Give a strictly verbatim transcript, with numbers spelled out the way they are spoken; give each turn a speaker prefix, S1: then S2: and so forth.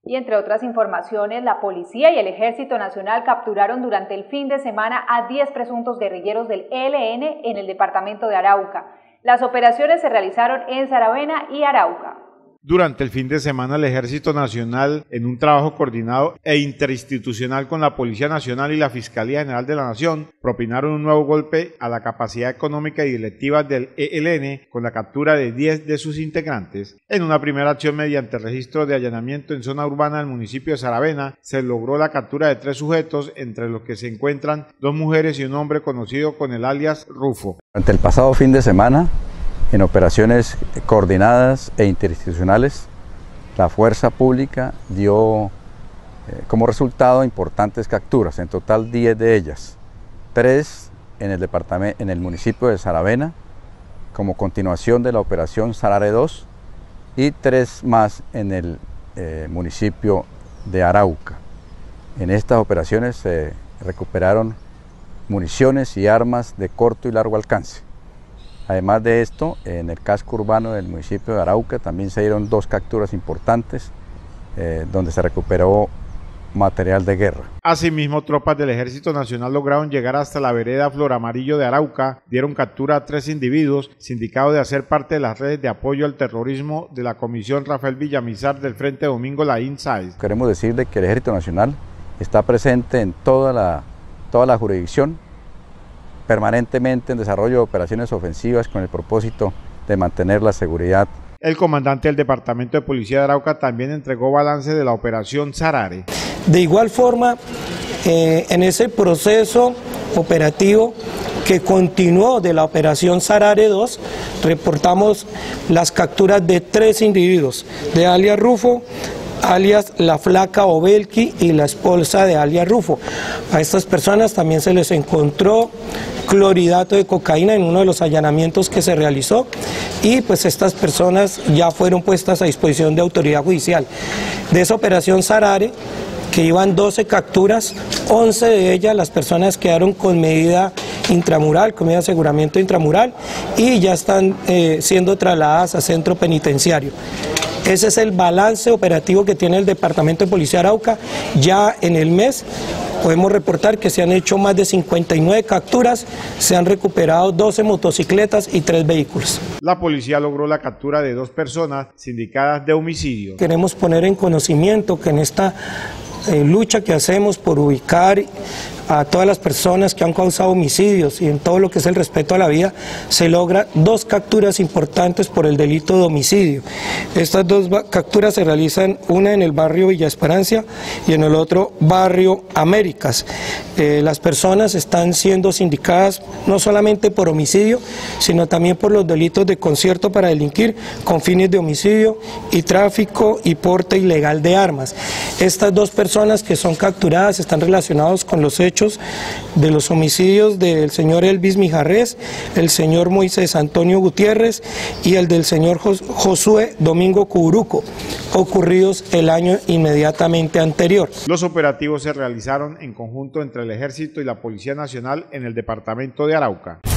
S1: Y entre otras informaciones, la Policía y el Ejército Nacional capturaron durante el fin de semana a diez presuntos guerrilleros del E L N en el departamento de Arauca. Las operaciones se realizaron en Saravena y Arauca.
S2: Durante el fin de semana, el Ejército Nacional, en un trabajo coordinado e interinstitucional con la Policía Nacional y la Fiscalía General de la Nación, propinaron un nuevo golpe a la capacidad económica y directiva del E L N con la captura de diez de sus integrantes. En una primera acción mediante registro de allanamiento en zona urbana del municipio de Saravena, se logró la captura de tres sujetos, entre los que se encuentran dos mujeres y un hombre conocido con el alias Rufo.
S3: Durante el pasado fin de semana, en operaciones coordinadas e interinstitucionales, la fuerza pública dio eh, como resultado importantes capturas, en total diez de ellas, tres en el, departamento, en el municipio de Saravena, como continuación de la operación Sarare dos, y tres más en el eh, municipio de Arauca. En estas operaciones se recuperaron municiones y armas de corto y largo alcance. Además de esto, en el casco urbano del municipio de Arauca también se dieron dos capturas importantes eh, donde se recuperó material de guerra.
S2: Asimismo, tropas del Ejército Nacional lograron llegar hasta la vereda Flor Amarillo de Arauca, dieron captura a tres individuos sindicados de hacer parte de las redes de apoyo al terrorismo de la Comisión Rafael Villamizar del Frente Domingo Laín Sáez.
S3: Queremos decirle que el Ejército Nacional está presente en toda la, toda la jurisdicción, permanentemente en desarrollo de operaciones ofensivas con el propósito de mantener la seguridad.
S2: El comandante del Departamento de Policía de Arauca también entregó balance de la operación Sarare.
S4: De igual forma, eh, en ese proceso operativo que continuó de la operación Sarare dos, reportamos las capturas de tres individuos, de alias Rufo, alias La Flaca Obelki y la esposa de alias Rufo. A estas personas también se les encontró clorhidrato de cocaína en uno de los allanamientos que se realizó, y pues estas personas ya fueron puestas a disposición de autoridad judicial. De esa operación Sarare, que iban doce capturas, once de ellas las personas quedaron con medida intramural, con medida de aseguramiento intramural, y ya están eh, siendo trasladadas a centro penitenciario. Ese es el balance operativo que tiene el Departamento de Policía de Arauca. Ya en el mes podemos reportar que se han hecho más de cincuenta y nueve capturas, se han recuperado doce motocicletas y tres vehículos.
S2: La policía logró la captura de dos personas sindicadas de homicidio.
S4: Queremos poner en conocimiento que en esta eh, lucha que hacemos por ubicar a todas las personas que han causado homicidios y en todo lo que es el respeto a la vida, se logra dos capturas importantes por el delito de homicidio. Estas dos capturas se realizan, una en el barrio Villa Esperanza y en el otro barrio Américas. Eh, las personas están siendo sindicadas no solamente por homicidio, sino también por los delitos de concierto para delinquir con fines de homicidio y tráfico y porte ilegal de armas. Estas dos personas que son capturadas están relacionadas con los hechos de los homicidios del señor Elvis Mijarres, el señor Moisés Antonio Gutiérrez y el del señor Josué Domingo Curuco, ocurridos el año inmediatamente anterior.
S2: Los operativos se realizaron en conjunto entre el Ejército y la Policía Nacional en el departamento de Arauca.